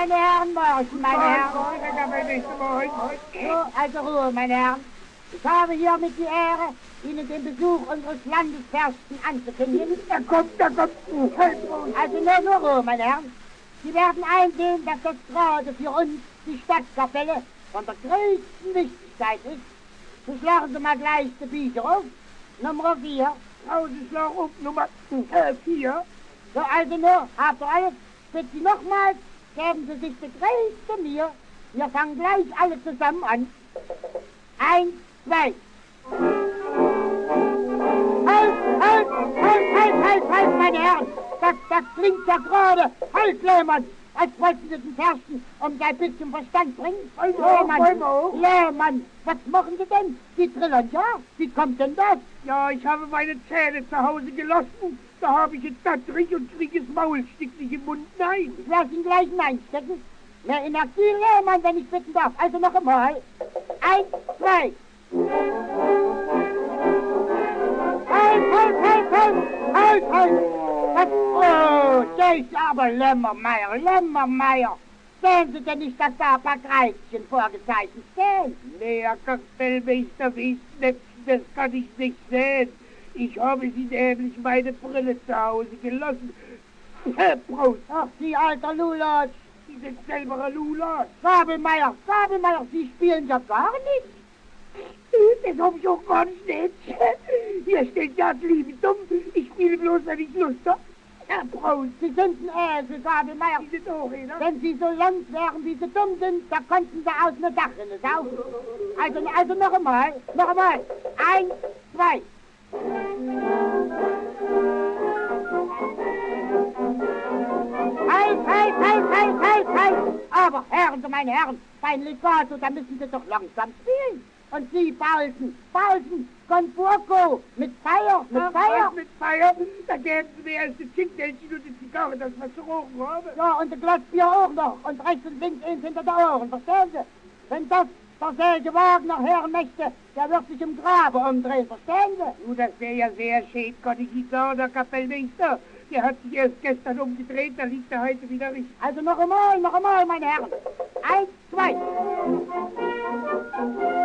meine Herren, morgen, meine Herren. Morgen. So, also Ruhe, meine Herren. Ich habe hiermit die Ehre, Ihnen den Besuch unseres Landesfürsten anzukündigen. Da kommt. Also nur Ruhe, meine Herren. Sie werden einsehen, dass das gerade für uns, die Stadtkapelle, von der größten Wichtigkeit ist. So schlagen Sie mal gleich die Bücher auf. Nummer 4. Schlag auf Nummer 4. So, also nur, habt ihr alles? Bitte Sie nochmals, geben Sie sich die größte Mühe. Wir fangen gleich alle zusammen an. 1, 2. Halt, meine Herren! Das klingt ja gerade. Halt, Lehmann! Als wollten Sie den Fürsten um sein bisschen Verstand bringen. Lehmann, was machen Sie denn? Sie trillern ja. Wie kommt denn das? Ja, ich habe meine Zähne zu Hause gelassen. Da habe ich jetzt Dattrich und kriege das Maul stickt nicht im Mund. Nein. Ich lasse ihn gleich hineinstecken. Mehr Energie, Lehmann, wenn ich bitten darf. Also noch einmal. 1, 2. Halt! Oh, das ist aber Lämmermeier. Sehen Sie denn nicht, dass da ein paar Kreischen vorgezeichnet stehen? Nee, Herr Kapellmeister, das kann ich nicht sehen. Ich habe Sie nämlich meine Brille zu Hause gelassen. Prost. Ach, Sie alter Lulatsch. Sie sind selber ein Lulatsch. Sabelmeier, Sie spielen ja gar nicht. Das hab ich auch gar nicht. Hier steht ja Liebe dumm. Ich spiele bloß, wenn ich Lust habe. Herr Prost, Sie sind ein Esel, Sabelmeier. Sie sind auch einer. Wenn Sie so lang wären, wie Sie dumm sind, da konnten Sie aus einer Dachrinne saugen. Also noch einmal. 1, 2. Halt! Aber hören Sie, meine Herren, beim Legato, da müssen Sie doch langsam spielen. Und Sie, Paulsen, con fuoco, mit Feier. Mit Feier? Da geben Sie mir erst die Zinknällchen und die Zigarre, das was zu rauchen habe. Ja, und das Glas Bier auch noch. Und rechts und links eins hinter den Ohren, verstehen Sie? Wenn das der Selge Wagner hören möchte, der wird sich im Grabe umdrehen, verstehen Sie? Nun, das wäre ja sehr schön, kann ich Ihnen sagen, der Kapellmeister. Der hat sich erst gestern umgedreht, da liegt er heute wieder richtig. Also noch einmal, meine Herren. 1, 2.